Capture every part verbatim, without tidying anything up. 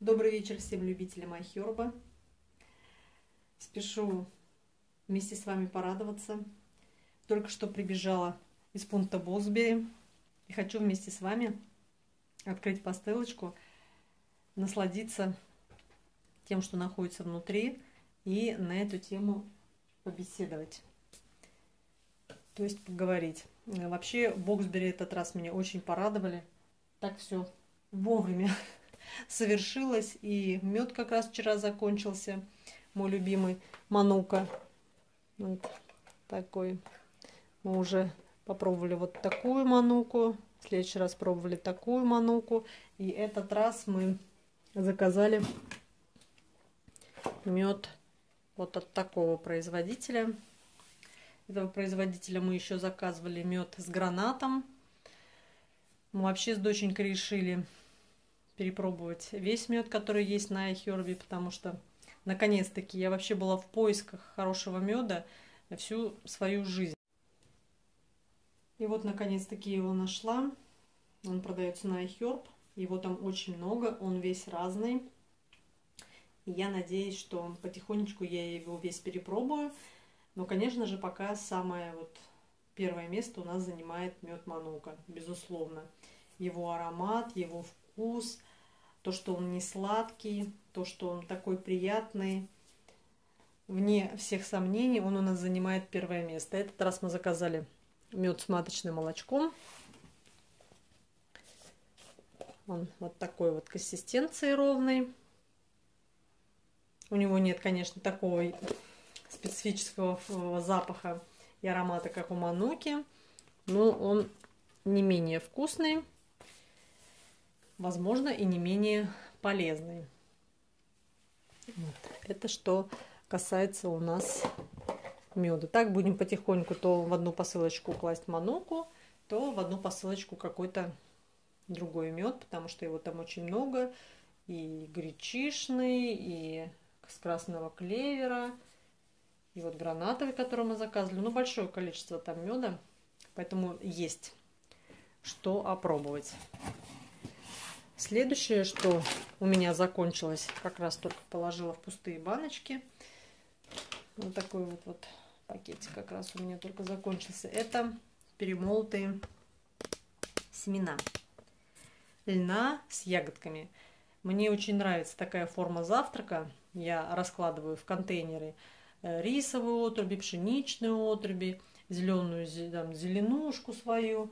Добрый вечер всем любителям айхерба. Спешу вместе с вами порадоваться. Только что прибежала из пункта Болсбери и хочу вместе с вами открыть пастелочку, насладиться тем, что находится внутри, и на эту тему побеседовать. То есть поговорить. Вообще Болсбери этот раз меня очень порадовали. Так все вовремя совершилось, и мед как раз вчера закончился, мой любимый Манука. Вот такой. Мы уже попробовали вот такую Мануку, в следующий раз пробовали такую Мануку, и этот раз мы заказали мед вот от такого производителя. Этого производителя мы еще заказывали мед с гранатом. Мы вообще с доченькой решили перепробовать весь мед, который есть на айхербе, потому что наконец-таки я вообще была в поисках хорошего меда всю свою жизнь. И вот наконец-таки его нашла. Он продается на айхерб. Его там очень много, он весь разный. И я надеюсь, что потихонечку я его весь перепробую. Но, конечно же, пока самое вот первое место у нас занимает мед Манука, безусловно. Его аромат, его вкус, то, что он не сладкий, то, что он такой приятный. Вне всех сомнений он у нас занимает первое место. Этот раз мы заказали мед с маточным молочком. Он вот такой вот консистенции ровный. У него нет, конечно, такого специфического запаха и аромата, как у Мануки, но он не менее вкусный, возможно, и не менее полезный. Вот. Это что касается у нас меда. Так будем потихоньку то в одну посылочку класть Мануку, то в одну посылочку какой-то другой мед, потому что его там очень много. И гречишный, и с красного клевера, и вот гранатовый, который мы заказывали. Ну, большое количество там меда, поэтому есть что опробовать. Следующее, что у меня закончилось, как раз только положила в пустые баночки. Вот такой вот, вот пакетик как раз у меня только закончился. Это перемолотые семена льна с ягодками. Мне очень нравится такая форма завтрака. Я раскладываю в контейнеры рисовые отруби, пшеничные отруби, зеленую там, зеленушку свою,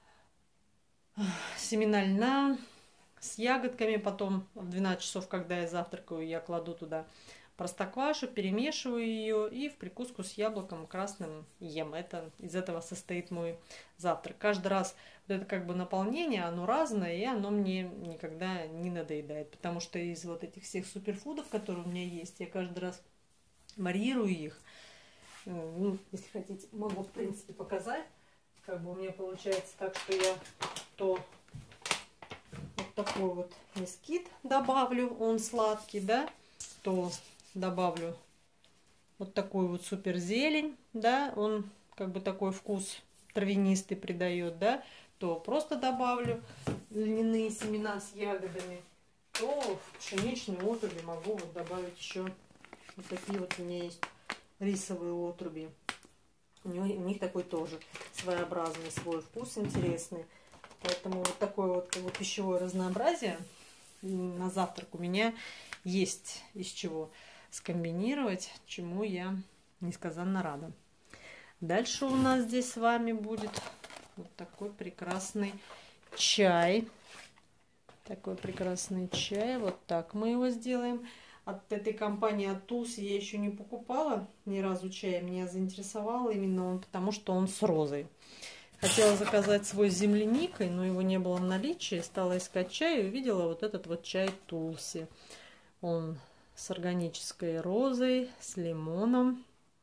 семена льна с ягодками. Потом в двенадцать часов, когда я завтракаю, я кладу туда простоквашу, перемешиваю ее и в прикуску с яблоком красным ем. Это, из этого состоит мой завтрак. Каждый раз вот это как бы наполнение, оно разное, и оно мне никогда не надоедает. Потому что из вот этих всех суперфудов, которые у меня есть, я каждый раз варьирую их. Ну, если хотите, могу в принципе показать. Как бы у меня получается так, что я то вот такой вот мескит добавлю, он сладкий, да, то добавлю вот такую вот супер зелень, да, он как бы такой вкус травянистый придает, да, то просто добавлю льняные семена с ягодами, то в пшеничную отруби могу вот добавить еще вот такие вот у меня есть рисовые отруби. У, него, у них такой тоже своеобразный свой вкус интересный. Поэтому вот такое вот, как бы, пищевое разнообразие на завтрак у меня есть из чего скомбинировать, чему я несказанно рада. Дальше у нас здесь с вами будет вот такой прекрасный чай. Такой прекрасный чай. Вот так мы его сделаем. От этой компании, от Тулси, я еще не покупала ни разу чай. Меня заинтересовал именно он, потому что он с розой. Хотела заказать свой с земляникой, но его не было в наличии. Стала искать чай и увидела вот этот вот чай Тулси. Он с органической розой, с лимоном,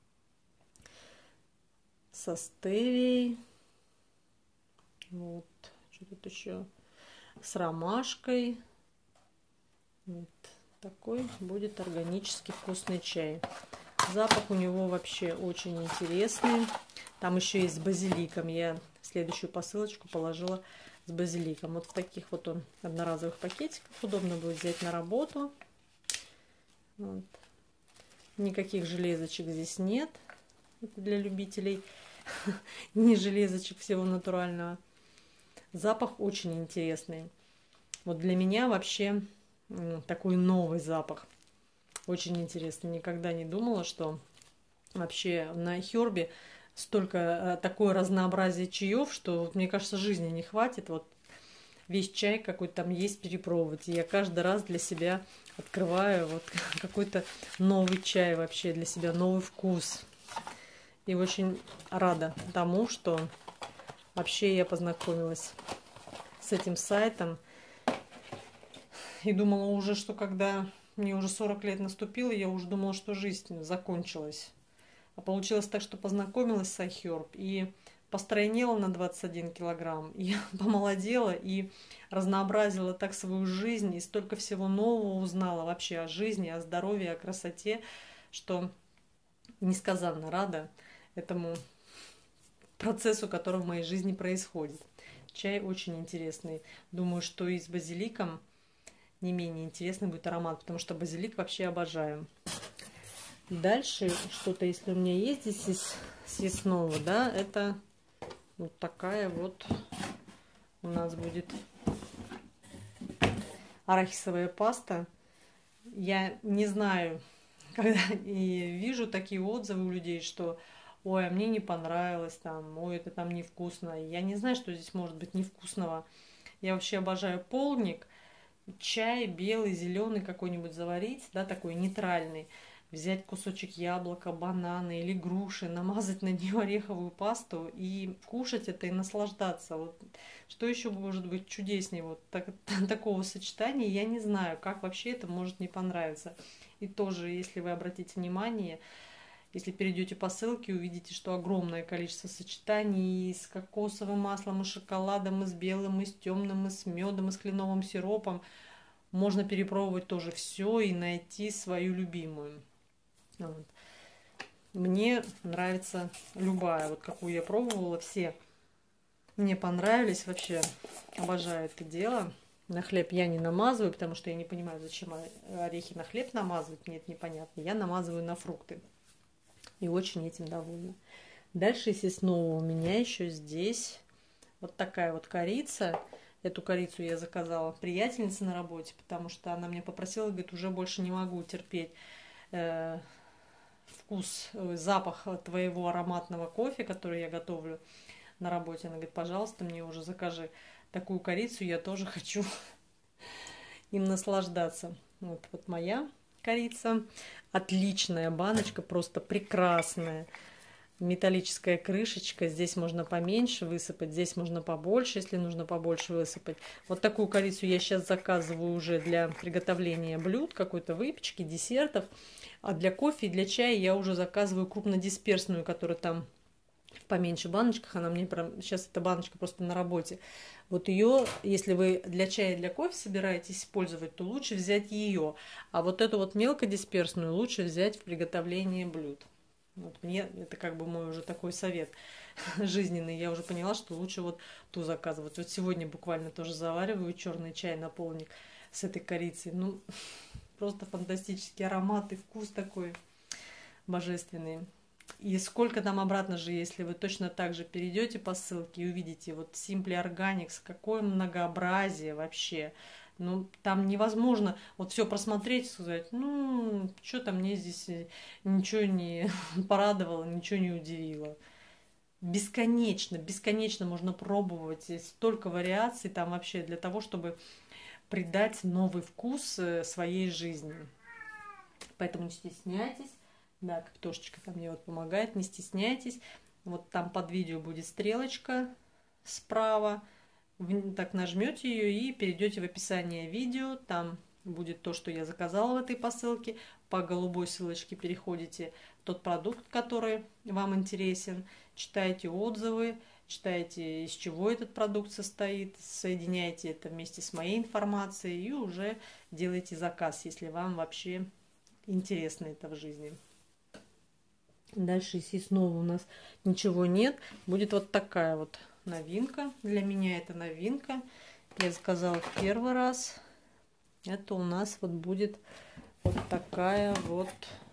со стевией. Вот, что тут еще? С ромашкой. Вот такой будет органический вкусный чай. Запах у него вообще очень интересный. Там еще есть с базиликом. Я следующую посылочку положила с базиликом. Вот в таких вот он одноразовых пакетиках. Удобно будет взять на работу. Вот. Никаких железочек здесь нет. Это для любителей не железочек, всего натурального. Запах очень интересный. Вот для меня вообще такой новый запах. Очень интересный. Никогда не думала, что вообще на Хербе столько, такое разнообразие чаев, что, мне кажется, жизни не хватит. Вот весь чай какой-то там есть перепробовать. И я каждый раз для себя открываю вот какой-то новый чай вообще, для себя новый вкус. И очень рада тому, что вообще я познакомилась с этим сайтом. И думала уже, что когда мне уже сорок лет наступило, я уже думала, что жизнь закончилась. А получилось так, что познакомилась с iHerb и постройнела на двадцать один килограмм, и помолодела, и разнообразила так свою жизнь, и столько всего нового узнала вообще о жизни, о здоровье, о красоте, что несказанно рада этому процессу, который в моей жизни происходит. Чай очень интересный. Думаю, что и с базиликом не менее интересный будет аромат, потому что базилик вообще обожаю. Дальше что-то, если у меня есть здесь из съестного, да, это вот такая вот у нас будет арахисовая паста. Я не знаю, когда и вижу такие отзывы у людей, что ой, а мне не понравилось, там, ой, это там невкусно. Я не знаю, что здесь может быть невкусного. Я вообще обожаю полник, чай белый, зеленый какой-нибудь заварить, да, такой нейтральный. Взять кусочек яблока, банана или груши, намазать на нее ореховую пасту и кушать это и наслаждаться. Вот что еще может быть чудеснее вот так, такого сочетания, я не знаю, как вообще это может не понравиться. И тоже, если вы обратите внимание, если перейдете по ссылке, увидите, что огромное количество сочетаний и с кокосовым маслом, и с шоколадом, и с белым, и с темным, и с медом, и с кленовым сиропом. Можно перепробовать тоже все и найти свою любимую. Вот. Мне нравится любая, вот какую я пробовала, все мне понравились вообще. Обожаю это дело. На хлеб я не намазываю, потому что я не понимаю, зачем орехи на хлеб намазывать, мне это непонятно. Я намазываю на фрукты. И очень этим довольна. Дальше, естественно, у меня еще здесь вот такая вот корица. Эту корицу я заказала приятельнице на работе, потому что она мне попросила, говорит, уже больше не могу терпеть э, вкус, э, запах твоего ароматного кофе, который я готовлю на работе. Она говорит, пожалуйста, мне уже закажи такую корицу, я тоже хочу им наслаждаться. Вот, вот моя корица. Отличная баночка, просто прекрасная. Металлическая крышечка. Здесь можно поменьше высыпать, здесь можно побольше, если нужно побольше высыпать. Вот такую корицу я сейчас заказываю уже для приготовления блюд, какой-то выпечки, десертов. А для кофе и для чая я уже заказываю крупнодисперсную, которая там в поменьше баночках. Она мне прям... Сейчас эта баночка просто на работе. Вот ее, если вы для чая и для кофе собираетесь использовать, то лучше взять ее. А вот эту вот мелкодисперсную лучше взять в приготовлении блюд. Вот мне это как бы мой уже такой совет жизненный. Я уже поняла, что лучше вот ту заказывать. Вот сегодня буквально тоже завариваю черный чай на полник с этой корицей. Ну, просто фантастический аромат и вкус такой божественный. И сколько там обратно же, если вы точно так же перейдете по ссылке и увидите вот Simply Organics, какое многообразие вообще. Ну, там невозможно вот все просмотреть и сказать, ну, что-то мне здесь ничего не порадовало, ничего не удивило. Бесконечно, бесконечно можно пробовать. Здесь столько вариаций там вообще для того, чтобы придать новый вкус своей жизни. Поэтому не стесняйтесь. Да, Капитошечка там мне вот помогает, не стесняйтесь. Вот там под видео будет стрелочка справа. Вы так нажмете ее и перейдете в описание видео. Там будет то, что я заказала в этой посылке. По голубой ссылочке переходите в тот продукт, который вам интересен. Читайте отзывы, читайте, из чего этот продукт состоит. Соединяйте это вместе с моей информацией и уже делайте заказ, если вам вообще интересно это в жизни. Дальше, если снова у нас ничего нет, будет вот такая вот новинка. Для меня это новинка. Я заказала в первый раз. Это у нас вот будет вот такая вот,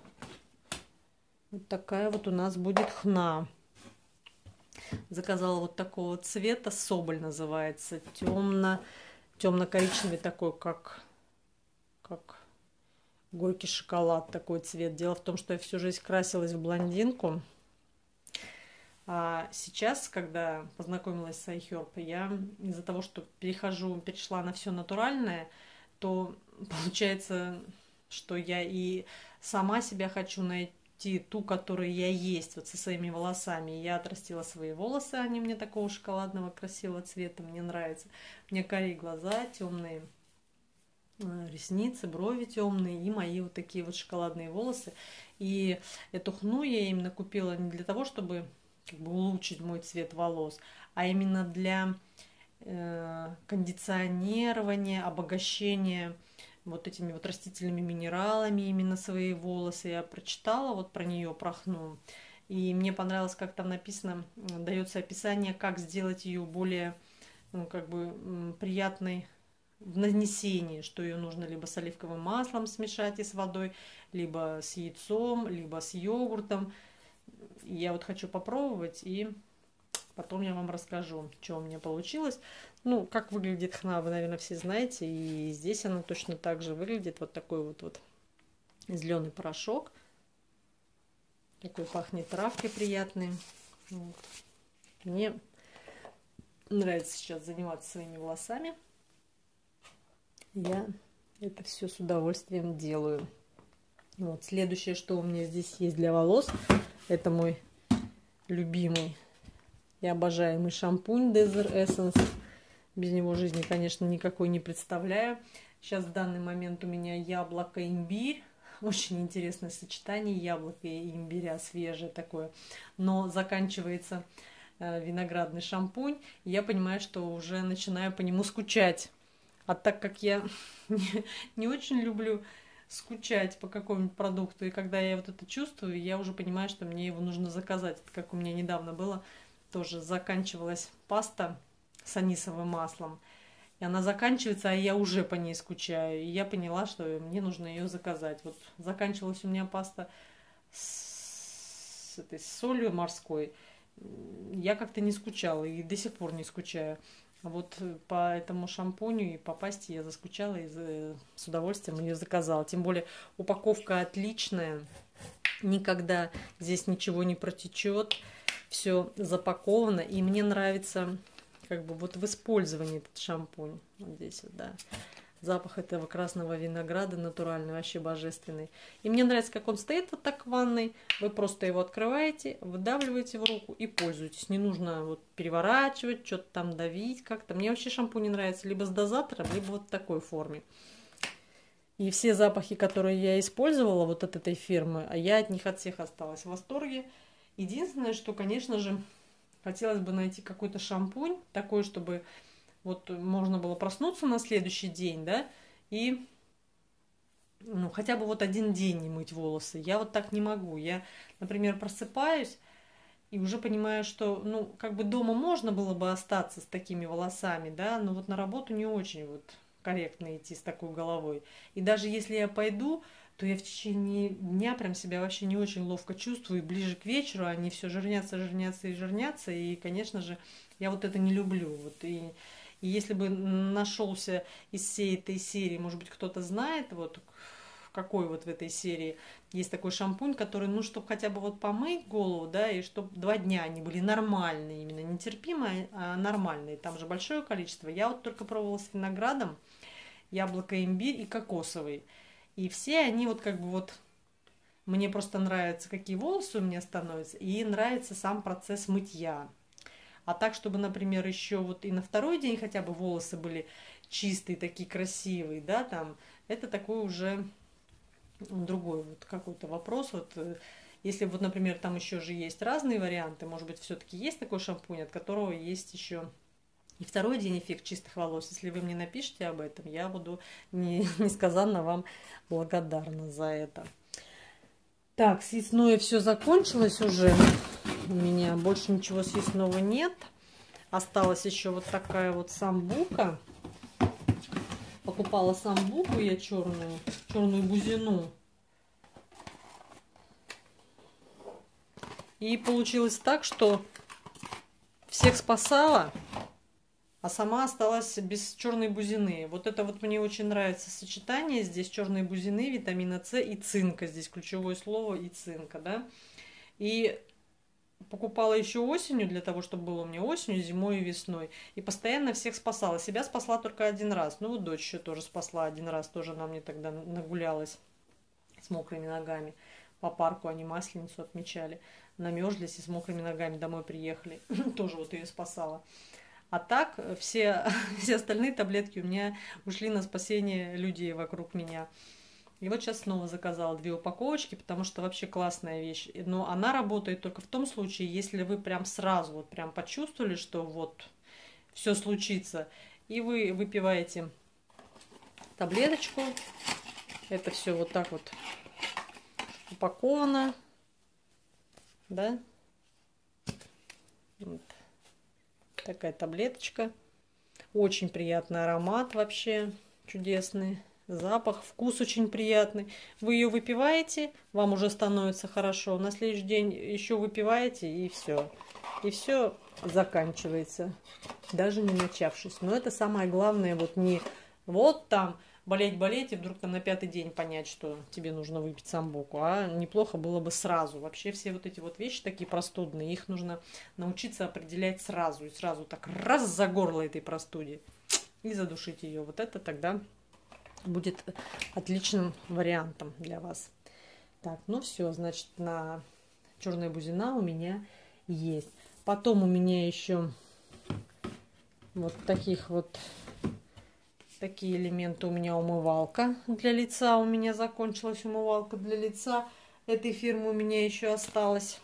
вот такая вот у нас будет хна. Заказала вот такого цвета, соболь называется, темно, темно-коричневый такой, как, как горький шоколад, такой цвет. Дело в том, что я всю жизнь красилась в блондинку. А сейчас, когда познакомилась с iHerb, я из-за того, что перехожу, перешла на все натуральное, то получается, что я и сама себя хочу найти, ту, которая я есть, вот со своими волосами. Я отрастила свои волосы, они мне такого шоколадного красивого цвета, мне нравятся. Мне карие глаза, темные ресницы, брови темные и мои вот такие вот шоколадные волосы. И эту хну я именно купила не для того, чтобы как бы улучшить мой цвет волос, а именно для э, кондиционирования, обогащения вот этими вот растительными минералами именно свои волосы. Я прочитала вот про нее, про хну, и мне понравилось, как там написано, дается описание, как сделать ее более, ну, как бы приятной в нанесении, что ее нужно либо с оливковым маслом смешать и с водой, либо с яйцом, либо с йогуртом. Я вот хочу попробовать, и потом я вам расскажу, что у меня получилось. Ну, как выглядит хна, вы, наверное, все знаете. И здесь она точно так же выглядит. Вот такой вот, вот зеленый порошок. Такой пахнет травкой приятный. Вот. Мне нравится сейчас заниматься своими волосами. Я это все с удовольствием делаю. Вот. Следующее, что у меня здесь есть для волос, это мой любимый и обожаемый шампунь Desert Essence. Без него жизни, конечно, никакой не представляю. Сейчас в данный момент у меня яблоко и имбирь. Очень интересное сочетание яблока и имбиря, свежее такое. Но заканчивается э, виноградный шампунь. И я понимаю, что уже начинаю по нему скучать. А так как я не, не очень люблю скучать по какому-нибудь продукту, и когда я вот это чувствую, я уже понимаю, что мне его нужно заказать. Это как у меня недавно было, тоже заканчивалась паста с анисовым маслом, и она заканчивается, а я уже по ней скучаю, и я поняла, что мне нужно ее заказать. Вот заканчивалась у меня паста с, с этой солью морской, я как-то не скучала и до сих пор не скучаю. А вот по этому шампуню и по пасте я заскучала и с удовольствием ее заказала. Тем более упаковка отличная, никогда здесь ничего не протечет, все запаковано. И мне нравится как бы вот в использовании этот шампунь. Вот здесь вот, да. Запах этого красного винограда натуральный, вообще божественный. И мне нравится, как он стоит вот так в ванной. Вы просто его открываете, выдавливаете в руку и пользуетесь. Не нужно вот переворачивать, что-то там давить как-то. Мне вообще шампунь нравится либо с дозатором, либо вот в такой форме. И все запахи, которые я использовала вот от этой фирмы, а я от них от всех осталась в восторге. Единственное, что, конечно же, хотелось бы найти какой-то шампунь такой, чтобы вот можно было проснуться на следующий день, да, и ну, хотя бы вот один день не мыть волосы. Я вот так не могу. Я, например, просыпаюсь и уже понимаю, что, ну, как бы дома можно было бы остаться с такими волосами, да, но вот на работу не очень вот корректно идти с такой головой. И даже если я пойду, то я в течение дня прям себя вообще не очень ловко чувствую. И ближе к вечеру они все жирнятся, жирнятся и жирнятся. И, конечно же, я вот это не люблю. Вот и И если бы нашелся из всей этой серии, может быть, кто-то знает, вот какой вот в этой серии есть такой шампунь, который, ну, чтобы хотя бы вот помыть голову, да, и чтобы два дня они были нормальные, именно не терпимые, а нормальные. Там же большое количество. Я вот только пробовала с виноградом, яблоко, имбирь и кокосовый. И все они вот как бы вот... Мне просто нравится, какие волосы у меня становятся, и нравится сам процесс мытья. А так, чтобы, например, еще вот и на второй день хотя бы волосы были чистые, такие красивые, да, там, это такой уже другой вот какой-то вопрос. Вот, если вот, например, там еще же есть разные варианты, может быть, все-таки есть такой шампунь, от которого есть еще и второй день эффект чистых волос. Если вы мне напишите об этом, я буду несказанно вам благодарна за это. Так, съестное все закончилось уже. У меня больше ничего съестного нет. осталась еще вот такая вот самбука. Покупала самбуку я черную, черную бузину. И получилось так, что всех спасала, а сама осталась без черной бузины. Вот это вот мне очень нравится сочетание. Здесь черные бузины, витамина С и цинка. Здесь ключевое слово и цинка, да. И покупала еще осенью, для того, чтобы было у меня осенью, зимой и весной. И постоянно всех спасала. Себя спасла только один раз. Ну вот дочь еще тоже спасла один раз. Тоже она мне тогда нагулялась с мокрыми ногами. По парку они Масленицу отмечали. Намерзлись и с мокрыми ногами домой приехали. Тоже вот ее спасала. А так все, все остальные таблетки у меня ушли на спасение людей вокруг меня. И вот сейчас снова заказала две упаковочки, потому что вообще классная вещь. Но она работает только в том случае, если вы прям сразу вот прям почувствовали, что вот все случится. И вы выпиваете таблеточку. Это все вот так вот упаковано. Да? Вот. Такая таблеточка. Очень приятный аромат вообще. Чудесный. Запах, вкус очень приятный. Вы ее выпиваете, вам уже становится хорошо. На следующий день еще выпиваете, и все. И все заканчивается. Даже не начавшись. Но это самое главное, вот не вот там болеть-болеть, и вдруг там на пятый день понять, что тебе нужно выпить самбуку. А неплохо было бы сразу. Вообще все вот эти вот вещи такие простудные, их нужно научиться определять сразу. И сразу так раз за горло этой простуде. И задушить ее. Вот это тогда будет отличным вариантом для вас. Так, ну все, значит, на черная бузина у меня есть. Потом у меня еще вот таких вот такие элементы. У меня умывалка для лица. У меня закончилась умывалка для лица. Этой фирмы у меня еще осталась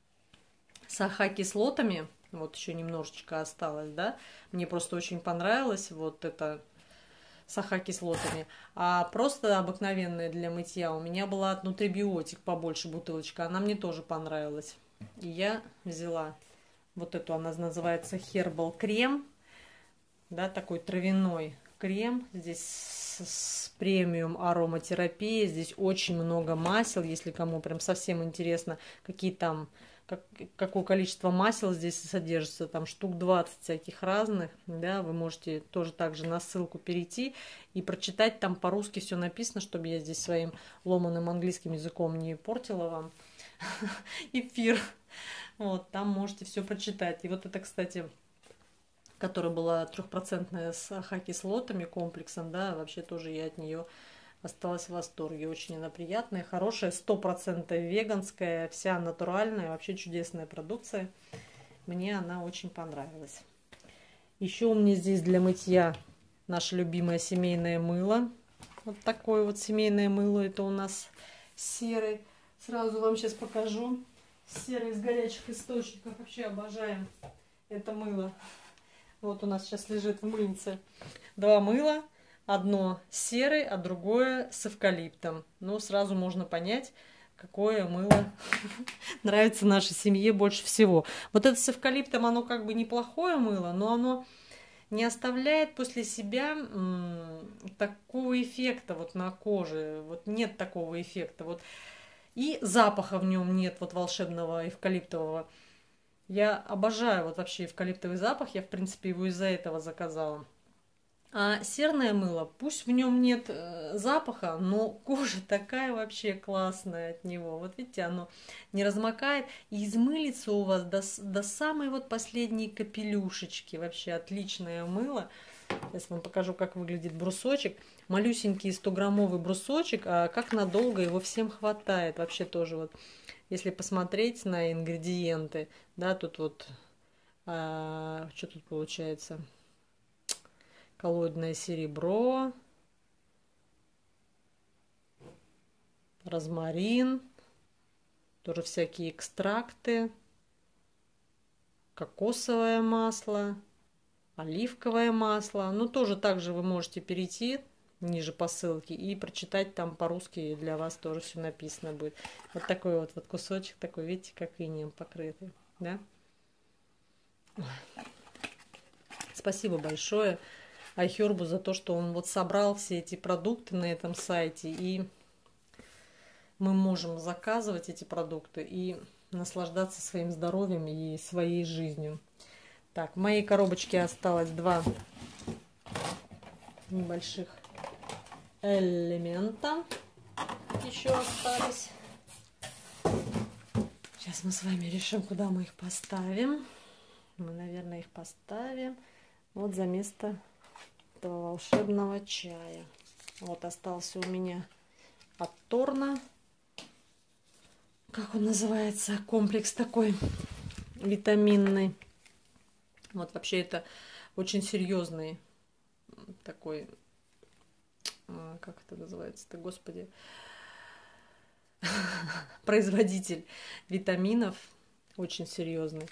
с АХ-кислотами. Вот еще немножечко осталось, да. Мне просто очень понравилось вот это с АХ-кислотами. А просто обыкновенная для мытья у меня была от Нутрибиотик побольше бутылочка. Она мне тоже понравилась. И я взяла вот эту, она называется Herbal крем. Да, такой травяной крем. Здесь с, с премиум ароматерапии. Здесь очень много масел. Если кому прям совсем интересно, какие там, как, какое количество масел здесь содержится, там штук двадцать всяких разных, да, вы можете тоже также на ссылку перейти и прочитать, там по-русски все написано, чтобы я здесь своим ломаным английским языком не портила вам эфир. Вот, там можете все прочитать. И вот это, кстати, которая была трехпроцентная с АХ-кислотами, комплексом, да, вообще тоже я от нее осталась в восторге. Очень она приятная, хорошая, сто процентов веганская, вся натуральная, вообще чудесная продукция. Мне она очень понравилась. Еще у меня здесь для мытья наше любимое семейное мыло. Вот такое вот семейное мыло. Это у нас серый. Сразу вам сейчас покажу. Серый из горячих источников. Вообще обожаем это мыло. Вот у нас сейчас лежит в мыльнице два мыла. Одно серый, а другое с эвкалиптом. Но сразу можно понять, какое мыло нравится нашей семье больше всего. Вот это с эвкалиптом, оно как бы неплохое мыло, но оно не оставляет после себя такого эффекта вот на коже. Вот нет такого эффекта. Вот. И запаха в нем нет, вот волшебного эвкалиптового. Я обожаю вот вообще эвкалиптовый запах. Я, в принципе, его из-за этого заказала. А серное мыло, пусть в нем нет э, запаха, но кожа такая вообще классная от него. Вот видите, оно не размокает и измылится у вас до, до самой вот последней капелюшечки. Вообще отличное мыло. Сейчас вам покажу, как выглядит брусочек. Малюсенький сто-граммовый брусочек, а как надолго его всем хватает. Вообще тоже вот, если посмотреть на ингредиенты, да, тут вот, а, что тут получается? Коллоидное серебро, розмарин, тоже всякие экстракты, кокосовое масло, оливковое масло. Ну, тоже также вы можете перейти ниже по ссылке и прочитать там по-русски, для вас тоже все написано будет. Вот такой вот, вот кусочек такой, видите, как инеем покрытый, да? Спасибо большое iHerb за то, что он вот собрал все эти продукты на этом сайте, и мы можем заказывать эти продукты и наслаждаться своим здоровьем и своей жизнью. Так, в моей коробочке осталось два небольших элемента. Еще остались. Сейчас мы с вами решим, куда мы их поставим. Мы, наверное, их поставим вот за место этого волшебного чая. Вот остался у меня от Торна. Как он называется? Комплекс такой витаминный. Вот вообще это очень серьезный такой, как это называется-то, господи, производитель витаминов, очень серьезный.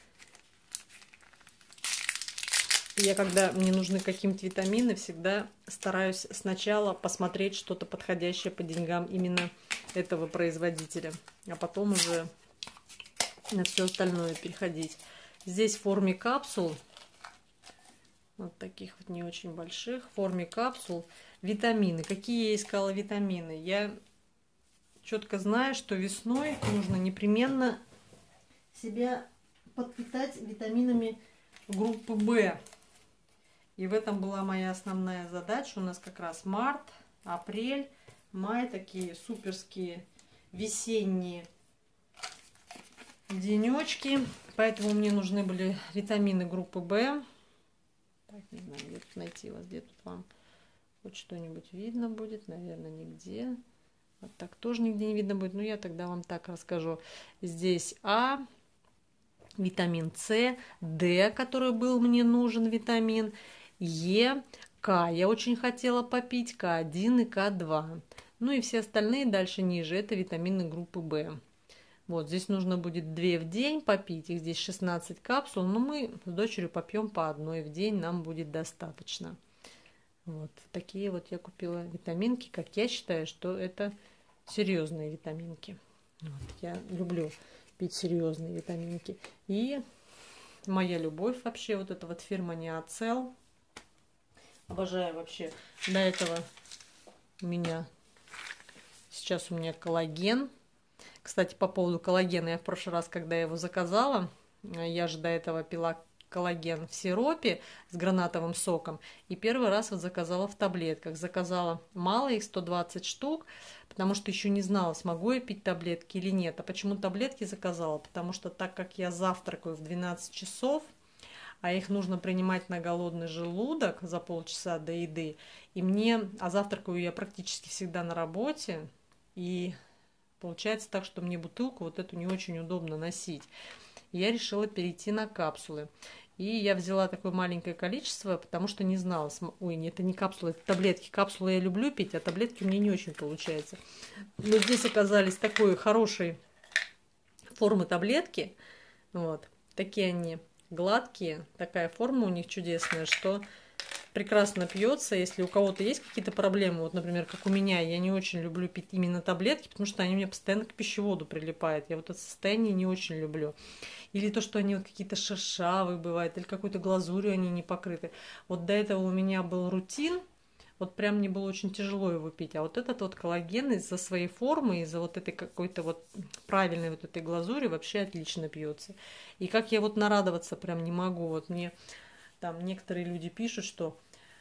Я, когда мне нужны какие-то витамины, всегда стараюсь сначала посмотреть что-то подходящее по деньгам именно этого производителя, а потом уже на все остальное переходить. Здесь в форме капсул, вот таких вот не очень больших, в форме капсул, витамины. Какие я искала витамины? Я четко знаю, что весной нужно непременно себя подпитать витаминами группы В. И в этом была моя основная задача. У нас как раз март, апрель, май, такие суперские весенние денечки. Поэтому мне нужны были витамины группы В. Так, не знаю, где тут найти вас, где тут вам хоть что-нибудь видно будет. Наверное, нигде. Вот так тоже нигде не видно будет. Но я тогда вам так расскажу. Здесь А, витамин С, Д, который был мне нужен, витамин Е, К. Я очень хотела попить К один и К два. Ну и все остальные дальше ниже, это витамины группы В. Вот, здесь нужно будет две в день попить, их здесь шестнадцать капсул, но мы с дочерью попьем по одной в день, нам будет достаточно. Вот, такие вот я купила витаминки, как я считаю, что это серьезные витаминки. Вот, я люблю пить серьезные витаминки. И моя любовь вообще, вот эта вот фирма Неоцел. Обожаю вообще. До этого у меня, сейчас у меня коллаген. Кстати, по поводу коллагена, я в прошлый раз, когда я его заказала, я же до этого пила коллаген в сиропе с гранатовым соком. И первый раз вот заказала в таблетках. Заказала мало, их сто двадцать штук, потому что еще не знала, смогу я пить таблетки или нет. А почему таблетки заказала? Потому что так как я завтракаю в двенадцать часов, а их нужно принимать на голодный желудок за полчаса до еды, и мне, а завтракаю я практически всегда на работе, и получается так, что мне бутылку вот эту не очень удобно носить. Я решила перейти на капсулы. И я взяла такое маленькое количество, потому что не знала. Ой, нет, это не капсулы, это таблетки. Капсулы я люблю пить, а таблетки у меня не очень получается. Но здесь оказались такой хорошей формы таблетки. Вот. Такие они гладкие. Такая форма у них чудесная, что прекрасно пьется. Если у кого-то есть какие-то проблемы, вот, например, как у меня, я не очень люблю пить именно таблетки, потому что они у меня постоянно к пищеводу прилипают. Я вот это состояние не очень люблю. Или то, что они вот какие-то шершавые бывают, или какой-то глазурью они не покрыты. Вот до этого у меня был рутин, вот прям мне было очень тяжело его пить. А вот этот вот коллаген из-за своей формы, из-за вот этой какой-то вот правильной вот этой глазури вообще отлично пьется. И как я вот нарадоваться прям не могу. Вот мне там некоторые люди пишут, что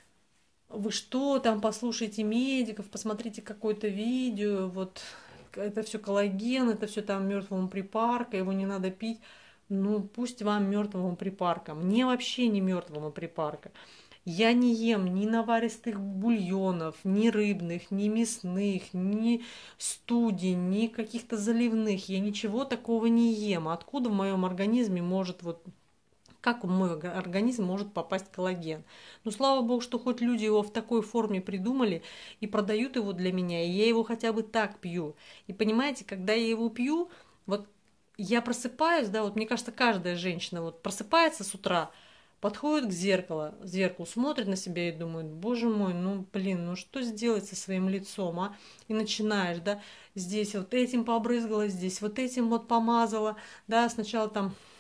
вы что, там послушайте медиков, посмотрите какое-то видео, вот это все коллаген, это все там мертвому припарка, его не надо пить. Ну, пусть вам мертвому припарка. Мне вообще не мертвому припарка. Я не ем ни наваристых бульонов, ни рыбных, ни мясных, ни студень, ни каких-то заливных. Я ничего такого не ем. Откуда в моем организме может вот... Как в мой организм может попасть коллаген? Ну, слава богу, что хоть люди его в такой форме придумали и продают его для меня, и я его хотя бы так пью. И понимаете, когда я его пью, вот я просыпаюсь, да, вот мне кажется, каждая женщина вот просыпается с утра, подходит к зеркалу, зеркалу, смотрит на себя и думает, боже мой, ну, блин, ну что сделать со своим лицом, а? И начинаешь, да, здесь вот этим побрызгала, здесь вот этим вот помазала, да, сначала там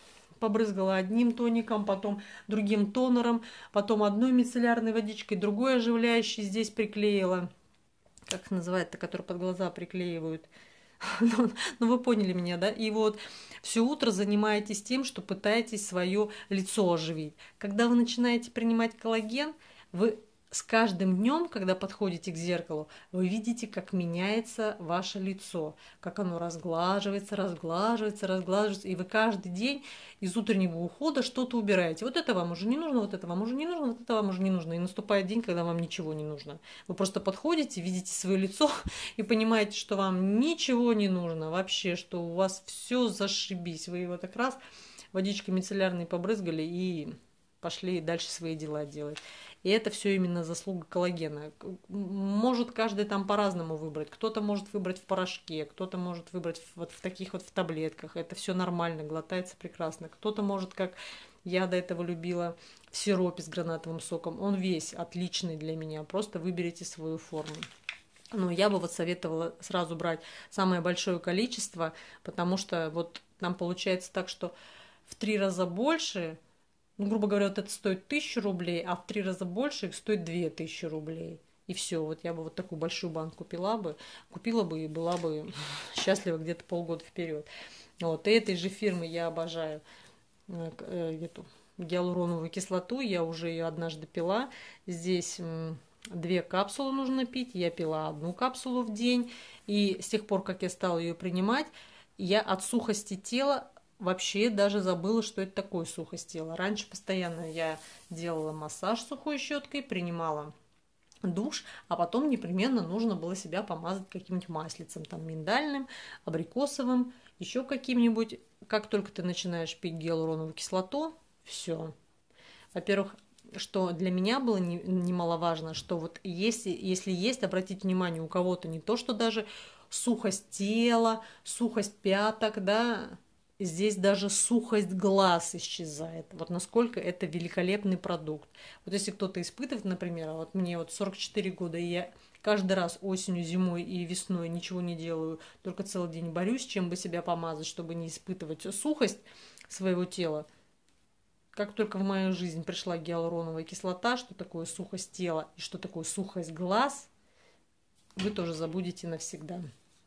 побрызгала одним тоником, потом другим тонером, потом одной мицеллярной водичкой, другой оживляющей здесь приклеила. Как называется, который под глаза приклеивают. Ну, ну, вы поняли меня, да? И вот все утро занимаетесь тем, что пытаетесь свое лицо оживить. Когда вы начинаете принимать коллаген, вы с каждым днем, когда подходите к зеркалу, вы видите, как меняется ваше лицо, как оно разглаживается, разглаживается, разглаживается, и вы каждый день из утреннего ухода что-то убираете. Вот это вам уже не нужно, вот это вам уже не нужно, вот это вам уже не нужно. И наступает день, когда вам ничего не нужно. Вы просто подходите, видите свое лицо и понимаете, что вам ничего не нужно вообще, что у вас все зашибись. Вы его так раз водичкой мицеллярной побрызгали и пошли дальше свои дела делать. И это все именно заслуга коллагена. Может каждый там по-разному выбрать. Кто-то может выбрать в порошке, кто-то может выбрать вот в таких вот в таблетках. Это все нормально, глотается прекрасно. Кто-то может, как я до этого любила, в сиропе с гранатовым соком. Он весь отличный для меня. Просто выберите свою форму. Но я бы вот советовала сразу брать самое большое количество, потому что вот там получается так, что в три раза больше. Ну, грубо говоря, вот это стоит тысячу рублей, а в три раза больше их стоит две тысячи рублей. И все, вот я бы вот такую большую банку купила бы, купила бы и была бы счастлива где-то полгода вперед. Вот, и этой же фирмы я обожаю эту гиалуроновую кислоту, я уже ее однажды пила. Здесь две капсулы нужно пить, я пила одну капсулу в день, и с тех пор, как я стала ее принимать, я от сухости тела вообще даже забыла, что это такое сухость тела. Раньше постоянно я делала массаж сухой щеткой, принимала душ, а потом непременно нужно было себя помазать каким-нибудь маслицем, там миндальным, абрикосовым, еще каким-нибудь. Как только ты начинаешь пить гиалуроновую кислоту, все. Во-первых, что для меня было немаловажно, что вот если, если есть, обратите внимание, у кого-то не то, что даже сухость тела, сухость пяток, да, здесь даже сухость глаз исчезает. Вот насколько это великолепный продукт. Вот если кто-то испытывает, например, а вот мне вот сорок четыре года, и я каждый раз осенью, зимой и весной ничего не делаю, только целый день борюсь, чем бы себя помазать, чтобы не испытывать сухость своего тела. Как только в мою жизнь пришла гиалуроновая кислота, что такое сухость тела и что такое сухость глаз, вы тоже забудете навсегда.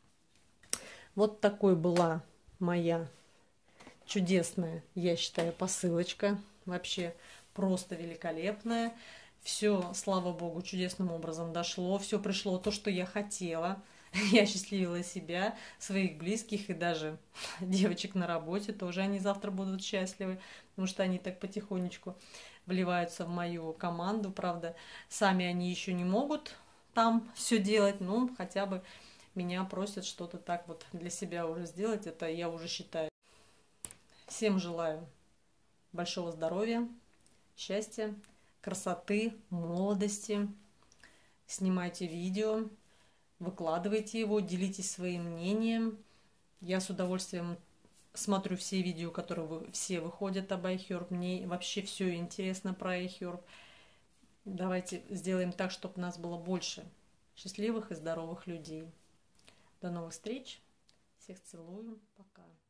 Вот такой была моя чудесная, я считаю, посылочка. Вообще просто великолепная. Все, слава богу, чудесным образом дошло. Все пришло то, что я хотела. Я счастливила себя, своих близких и даже девочек на работе. Тоже они завтра будут счастливы, потому что они так потихонечку вливаются в мою команду. Правда, сами они еще не могут там все делать, но хотя бы меня просят что-то так вот для себя уже сделать. Это я уже считаю. Всем желаю большого здоровья, счастья, красоты, молодости. Снимайте видео, выкладывайте его, делитесь своим мнением. Я с удовольствием смотрю все видео, которые вы, все выходят об iHerb. Мне вообще все интересно про iHerb. Давайте сделаем так, чтобы нас было больше счастливых и здоровых людей. До новых встреч. Всех целую. Пока.